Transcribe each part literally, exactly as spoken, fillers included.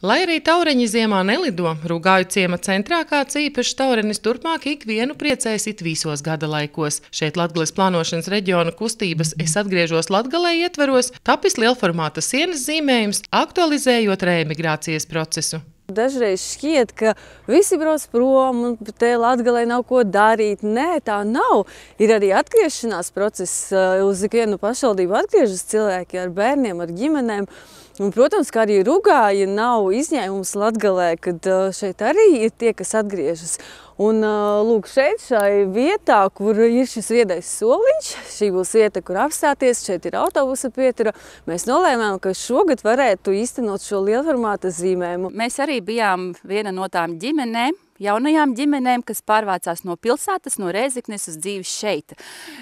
Lai arī taureņi ziemā nelido, Rugāju ciema centrā kāds īpašs taurenis turpmāk ikvienu priecēs it visos gada laikos. Šeit Latgales plānošanas reģiona kustības Es atgriežos Latgalē ietveros, tapis lielformāta sienas zīmējums, aktualizējot reemigrācijas procesu. Dažreiz šķiet, ka visi brauc prom un te Latgalē nav ko darīt. Nē, tā nav. Ir arī atgriešanās process. Uz ikvienu pašvaldību atgriežas cilvēki ar bērniem, ar ģimenēm. Un, protams, ka arī Rugāja nav izņēmums Latgalē, kad šeit arī ir tie, kas atgriežas. Un, lūk, šeit, šai vietā, kur ir šis viedais soliņš, šī būs vieta, kur apstāties, šeit ir autobusa pietura, mēs nolēmām, ka šogad varētu īstenot šo lielformāta zīmējumu. Mēs arī bijām viena no tām ģimenēm, jaunajām ģimenēm, kas pārvācās no pilsētas, no Rēzeknes uz dzīvi šeit.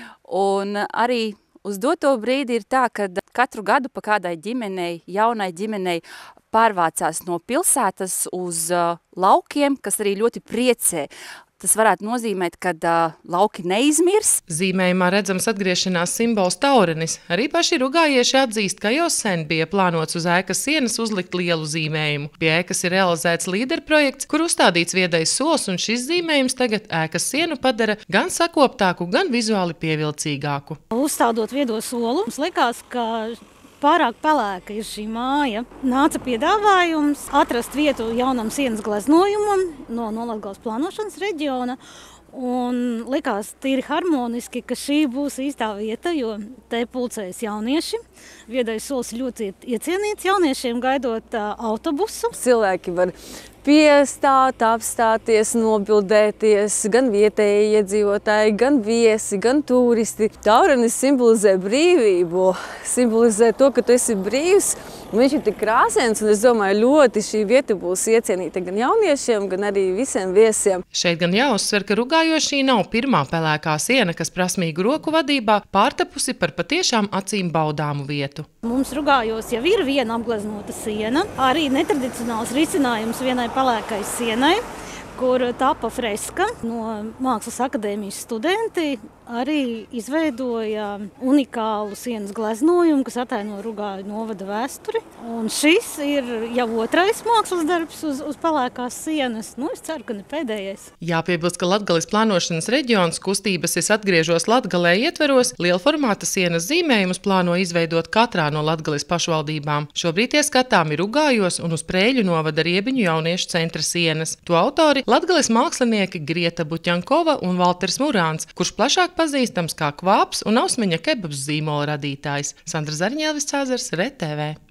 Un arī uz doto brīdi ir tā, ka katru gadu pa kādai ģimenei, jaunai ģimenei pārvācās no pilsētas uz uh, laukiem, kas arī ļoti priecē. Tas varētu nozīmēt, ka uh, lauki neizmirs. Zīmējumā redzams atgriešanās simbols taurenis. Arī paši rugājieši atzīst, ka jau sen bija plānots uz ēkas sienas uzlikt lielu zīmējumu. Pie ēkas ir realizēts līderprojekts, kur uzstādīts viedais sols, un šis zīmējums tagad ēkas sienu padara gan sakoptāku, gan vizuāli pievilcīgāku. Uzstādot viedo solu, mums likās, ka pārāk pelēka ir šī māja. Nāca piedāvājums atrast vietu jaunam sienas gleznojumam no, no Latgales plānošanas reģiona. Un likās tīri harmoniski, ka šī būs īstā vieta, jo te pulcējas jaunieši. Viedais solis ļoti iecienīts jauniešiem gaidot uh, autobusu. Cilvēki var piestāt, apstāties, nobildēties, gan vietēji iedzīvotāji, gan viesi, gan turisti. Taurenis simbolizē brīvību, simbolizē to, ka tu esi brīvs. Viņš ir tik krāsains, un es domāju, ļoti šī vieta būs iecienīta gan jauniešiem, gan arī visiem viesiem. Šeit gan jāuzsver, ka Rugājošī nav pirmā pelēkā siena, kas prasmīgu roku vadībā pārtapusi par patiešām acīm baudāmu vietu. Mums Rugājos jau ir viena apgleznota siena, arī netradicionāls risinājums vienai pelēkai sienai, kur tapa freska. No Mākslas akadēmijas studenti arī izveidoja unikālu sienas gleznojumu, kas ataino Rugāju novada vēsturi. Un šis ir jau otrais mākslas darbs uz, uz pelēkās sienas. Nu, es ceru, ka ne pēdējais. Jāpiebilst, ka Latgales plānošanas reģions kustības Es atgriežos Latgalē ietveros lielformāta sienas zīmējumus plāno izveidot katrā no Latgales pašvaldībām. Šobrīd tie skatām ir Rugājos un uz Prēļu novada Riebiņu jauniešu centra sienas. To autori Latgales mākslinieki Grieta Buķankova un Valters Murāns, kurš plašāk pazīstams kā Kvāps un Ausmeņa kebabs zīmola radītājs. Sandra Zariņēlis, Cēzars, R T V.